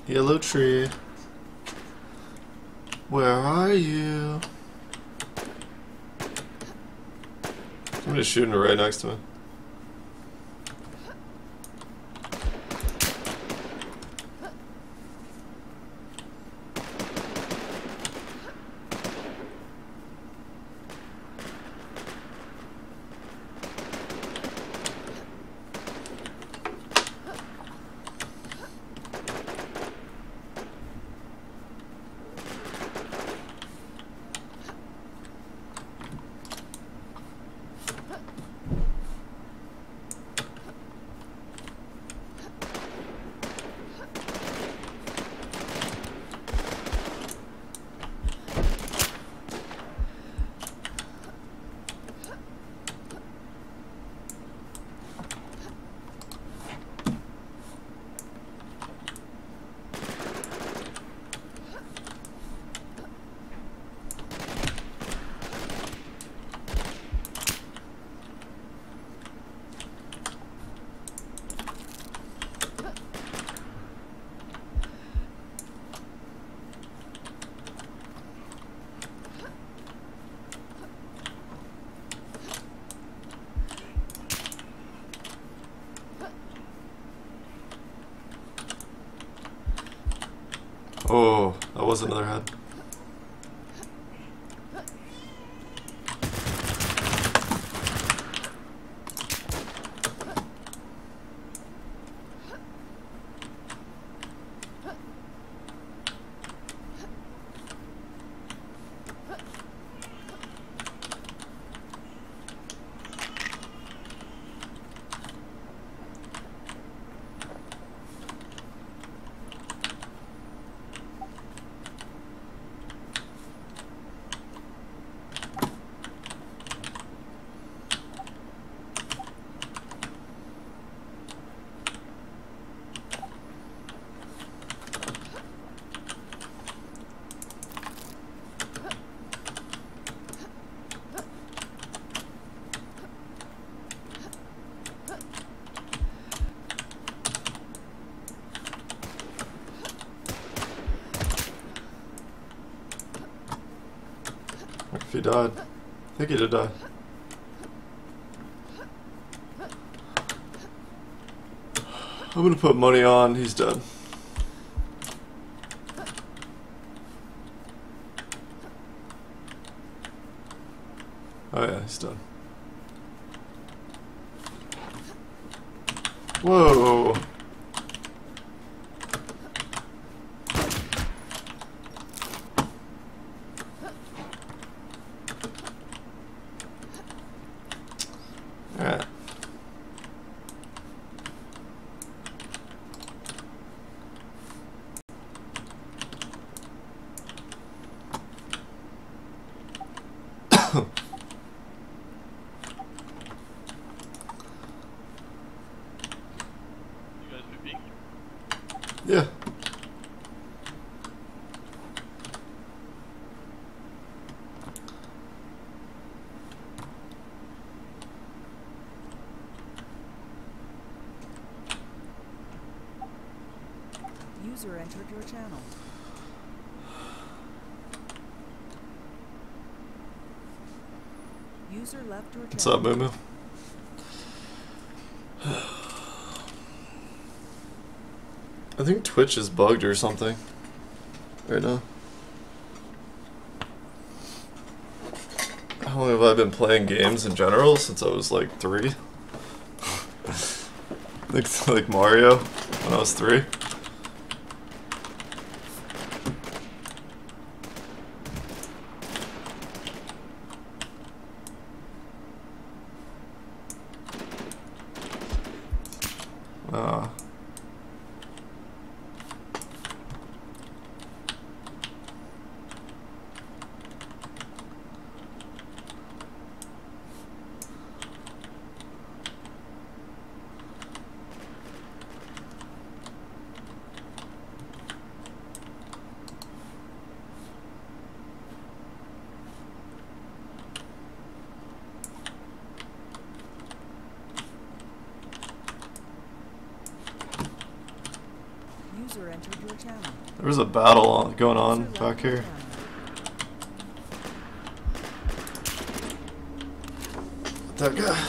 Yellow tree. Where are you? Somebody's shooting right next to me. Oh, that was another head. If he died. I think he did die. I'm gonna put money on he's dead. Oh yeah, he's done. Whoa! Alright. Yeah. User entered your channel. User left your channel. What's up, Moo? I think Twitch is bugged or something right now. How long have I been playing games in general? Since I was like 3. like Mario when I was 3. User entered your channel. There was a battle going on User left back your here. channel. That guy.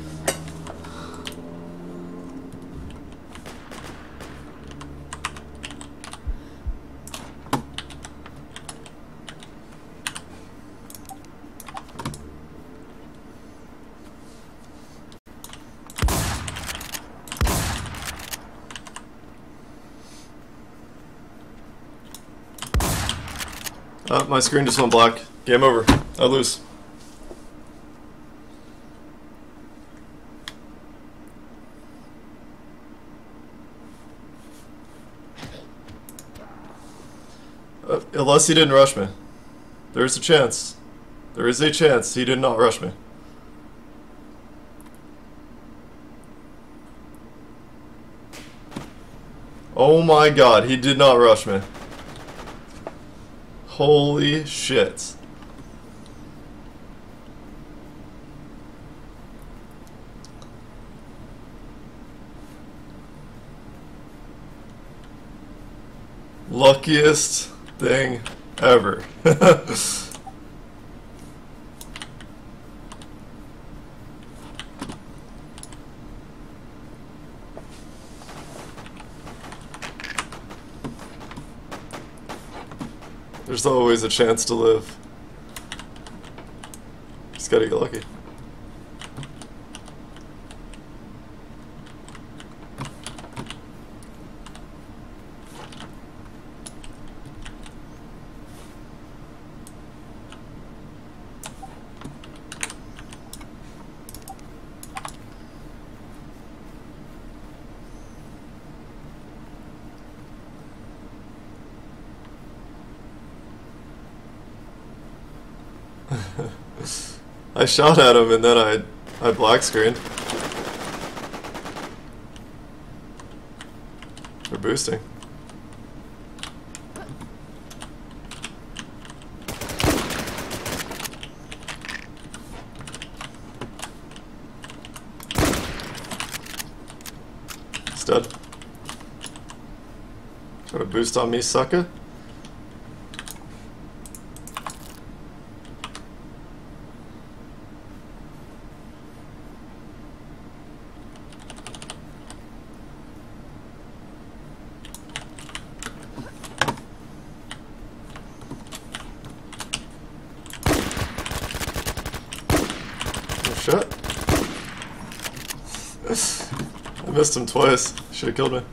My screen just went black. Game over. I lose. Unless he didn't rush me. There's a chance. There is a chance he did not rush me. Oh my god, he did not rush me. Holy shit. Luckiest thing ever. There's always a chance to live. Just gotta get lucky. I shot at him and then I black screened. They're boosting. He's dead. Try to boost on me, sucker. Shit. I missed him twice. Should have killed me.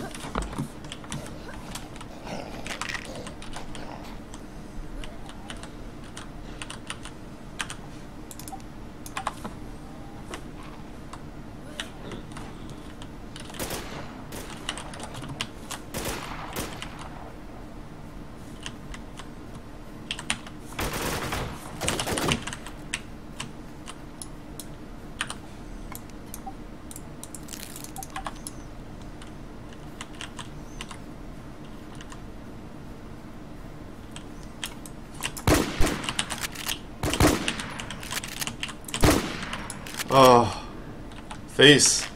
Oh, face.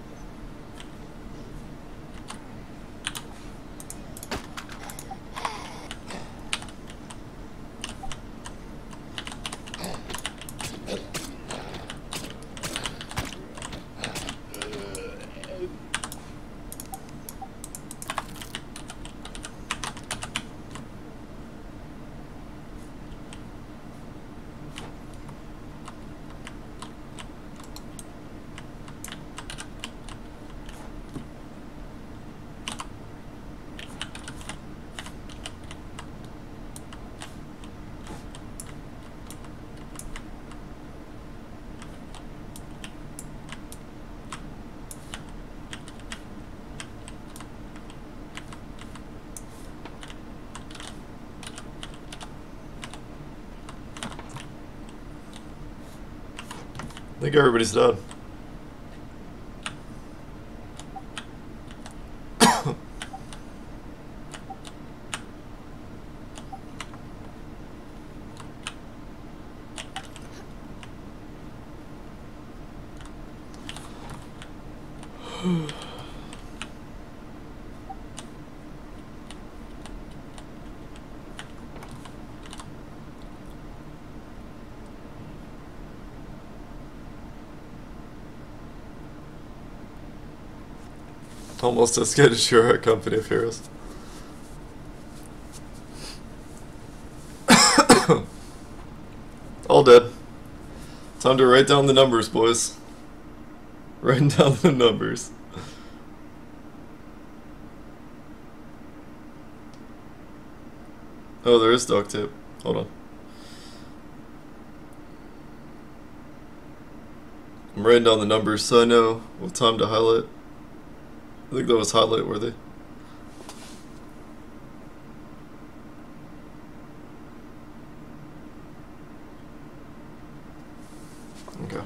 I think everybody's dead. Almost as good as your Company of Heroes. All dead. Time to write down the numbers, boys. Writing down the numbers. Oh, there is duct tape. Hold on. I'm writing down the numbers so I know what time to highlight. I think that was highlight worthy. Okay.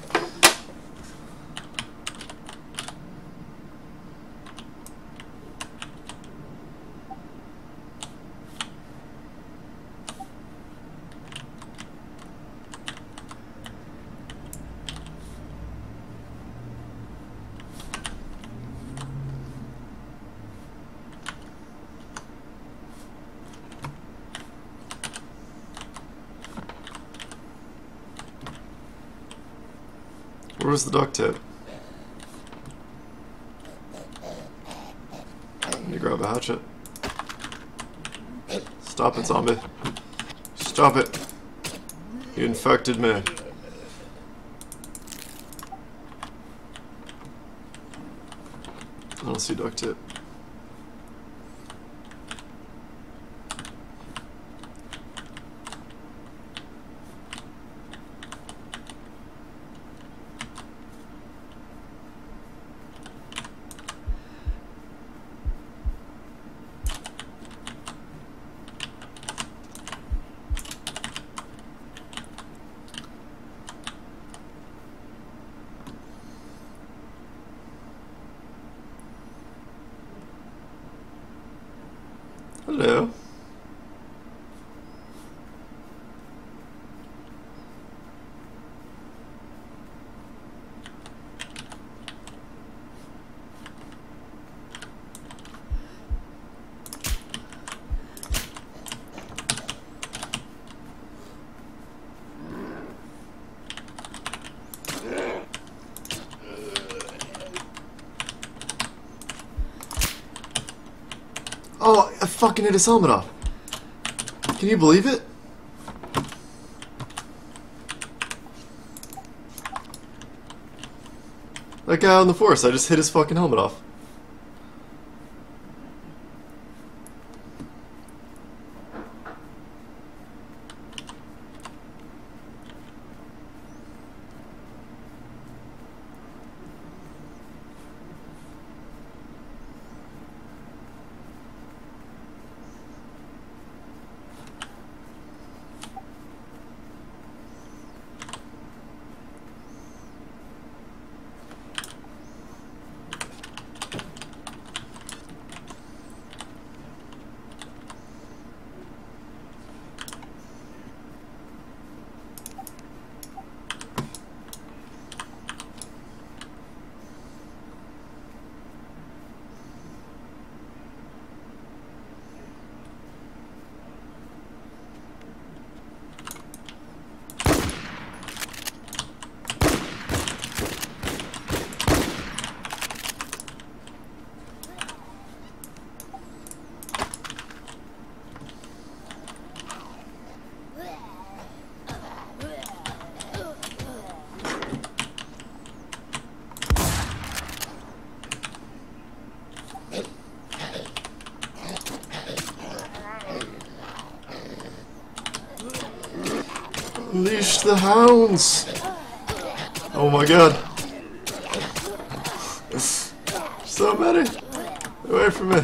Where was the duct tape? I need to grab a hatchet. Stop it, zombie. Stop it. You infected me. I don't see duct tape. Hello. Oh, I fucking hit his helmet off. Can you believe it? That guy out in the forest, I just hit his fucking helmet off. Unleash the hounds! Oh my god. So many! Away from me.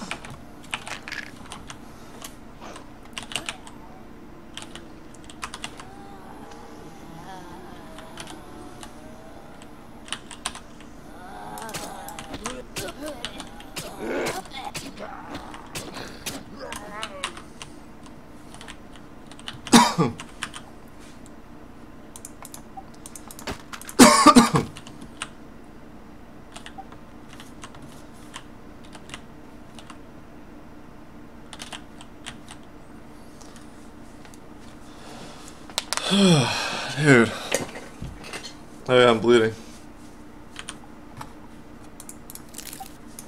Dude. Oh yeah, I'm bleeding.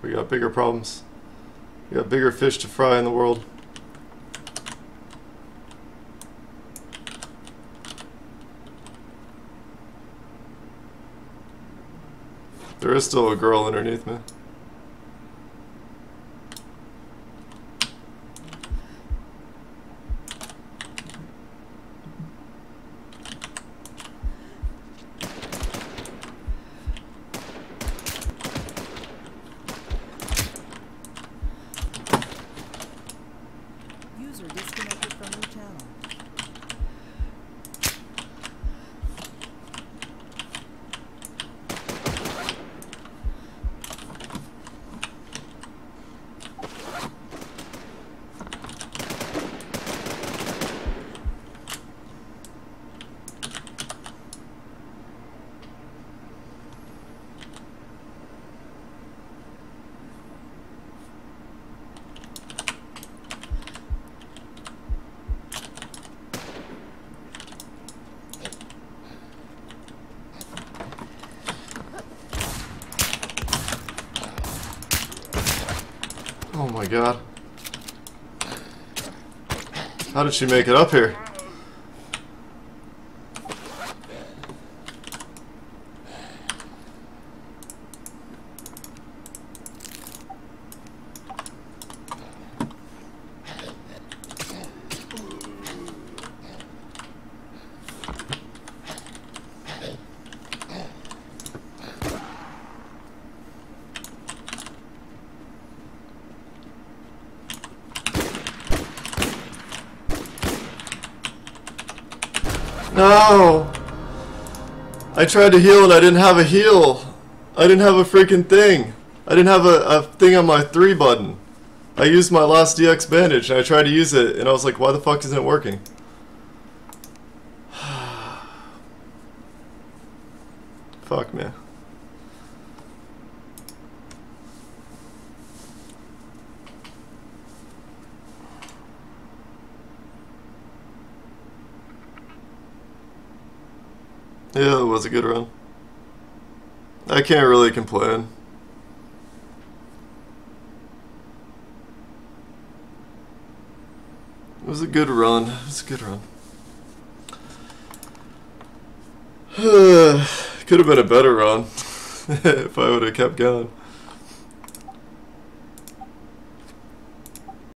We got bigger problems. We got bigger fish to fry in the world. There is still a girl underneath me. User disconnected from your channel. Oh my god. How did she make it up here? No! I tried to heal and I didn't have a heal. I didn't have a freaking thing. I didn't have a thing on my 3 button. I used my last DX bandage and I tried to use it and I was like, why the fuck isn't it working? Fuck, man. Yeah, it was a good run. I can't really complain. It was a good run. It was a good run. Could have been a better run if I would have kept going.